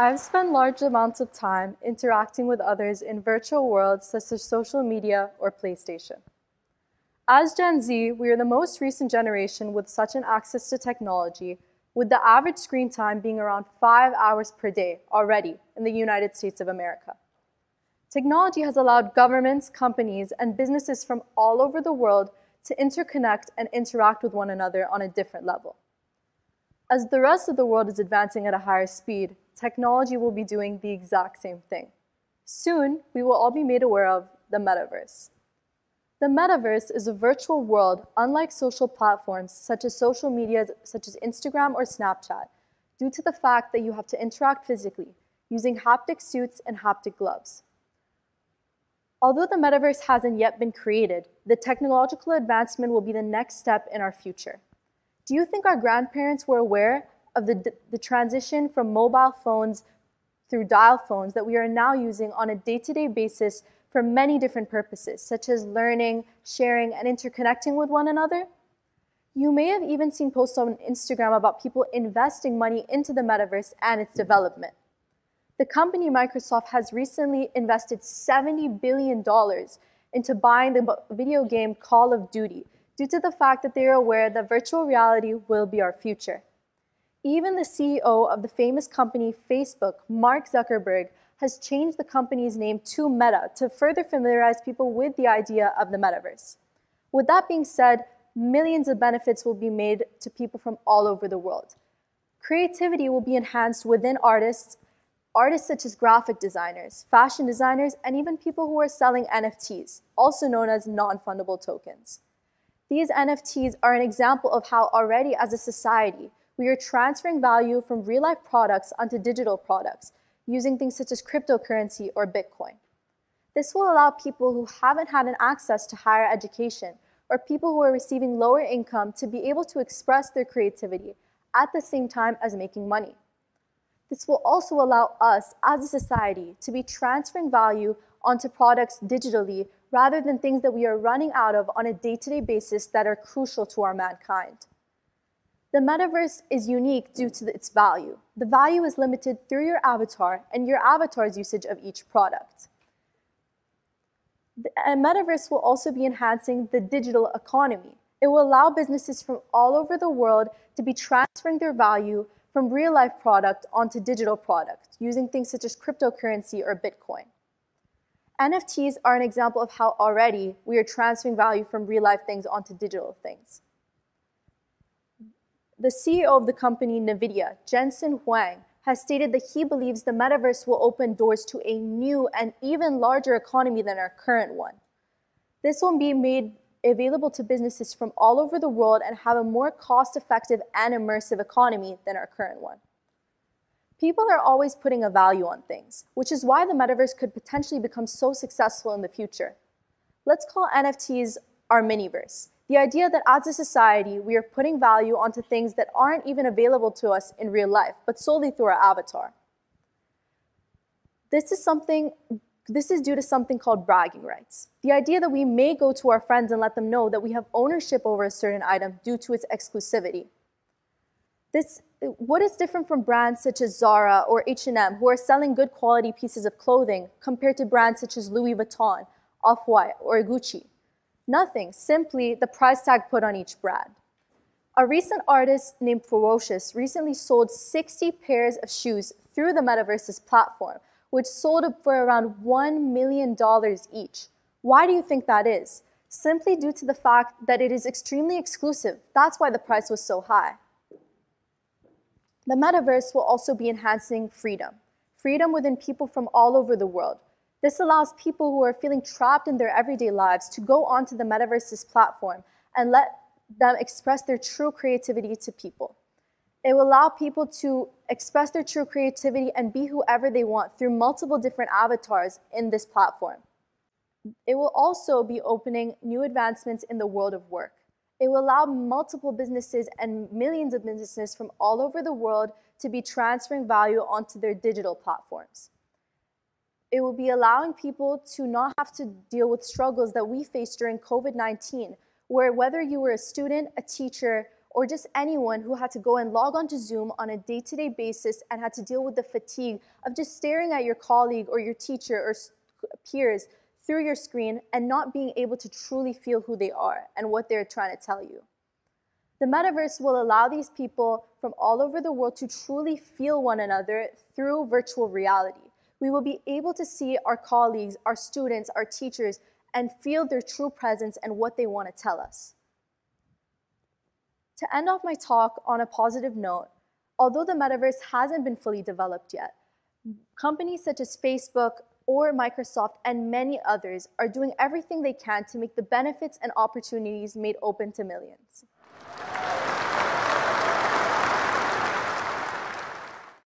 I've spent large amounts of time interacting with others in virtual worlds such as social media or PlayStation. As Gen Z, we are the most recent generation with such an access to technology, with the average screen time being around 5 hours per day already in the United States of America. Technology has allowed governments, companies, and businesses from all over the world to interconnect and interact with one another on a different level. As the rest of the world is advancing at a higher speed, technology will be doing the exact same thing. Soon, we will all be made aware of the Metaverse. The Metaverse is a virtual world unlike social platforms such as social media such as Instagram or Snapchat, due to the fact that you have to interact physically, using haptic suits and haptic gloves. Although the Metaverse hasn't yet been created, the technological advancement will be the next step in our future. Do you think our grandparents were aware of the transition from mobile phones through dial phones that we are now using on a day-to-day basis for many different purposes, such as learning, sharing, and interconnecting with one another? You may have even seen posts on Instagram about people investing money into the Metaverse and its development. The company Microsoft has recently invested $70 billion into buying the video game Call of Duty, due to the fact that they are aware that virtual reality will be our future. Even the CEO of the famous company Facebook, Mark Zuckerberg, has changed the company's name to Meta to further familiarize people with the idea of the Metaverse. With that being said, millions of benefits will be made to people from all over the world. Creativity will be enhanced within artists such as graphic designers, fashion designers, and even people who are selling NFTs, also known as non-fundable tokens. These NFTs are an example of how already as a society, we are transferring value from real-life products onto digital products, using things such as cryptocurrency or Bitcoin. This will allow people who haven't had an access to higher education or people who are receiving lower income to be able to express their creativity at the same time as making money. This will also allow us as a society to be transferring value onto products digitally rather than things that we are running out of on a day-to-day basis that are crucial to our mankind. The Metaverse is unique due to its value. The value is limited through your avatar and your avatar's usage of each product. The Metaverse will also be enhancing the digital economy. It will allow businesses from all over the world to be transferring their value from real-life product onto digital product, using things such as cryptocurrency or Bitcoin. NFTs are an example of how already we are transferring value from real-life things onto digital things. The CEO of the company NVIDIA, Jensen Huang, has stated that he believes the Metaverse will open doors to a new and even larger economy than our current one. This will be made available to businesses from all over the world and have a more cost-effective and immersive economy than our current one. People are always putting a value on things, which is why the Metaverse could potentially become so successful in the future. Let's call NFTs our miniverse. The idea that as a society, we are putting value onto things that aren't even available to us in real life, but solely through our avatar. This is due to something called bragging rights. The idea that we may go to our friends and let them know that we have ownership over a certain item due to its exclusivity. What is different from brands such as Zara or H&M, who are selling good quality pieces of clothing, compared to brands such as Louis Vuitton, Off-White, or Gucci? Nothing, simply the price tag put on each brand. A recent artist named Ferocious recently sold 60 pairs of shoes through the Metaverse's platform, which sold for around $1 million each. Why do you think that is? Simply due to the fact that it is extremely exclusive. That's why the price was so high. The Metaverse will also be enhancing freedom. Freedom within people from all over the world. This allows people who are feeling trapped in their everyday lives to go onto the Metaverse's platform and let them express their true creativity to people. It will allow people to express their true creativity and be whoever they want through multiple different avatars in this platform. It will also be opening new advancements in the world of work. It will allow multiple businesses and millions of businesses from all over the world to be transferring value onto their digital platforms. It will be allowing people to not have to deal with struggles that we faced during COVID-19, where whether you were a student, a teacher, or just anyone who had to go and log on to Zoom on a day-to-day basis and had to deal with the fatigue of just staring at your colleague or your teacher or peers through your screen and not being able to truly feel who they are and what they're trying to tell you. The metaverse will allow these people from all over the world to truly feel one another through virtual reality. We will be able to see our colleagues, our students, our teachers, and feel their true presence and what they want to tell us. To end off my talk on a positive note, although the metaverse hasn't been fully developed yet, companies such as Facebook or Microsoft and many others are doing everything they can to make the benefits and opportunities made open to millions.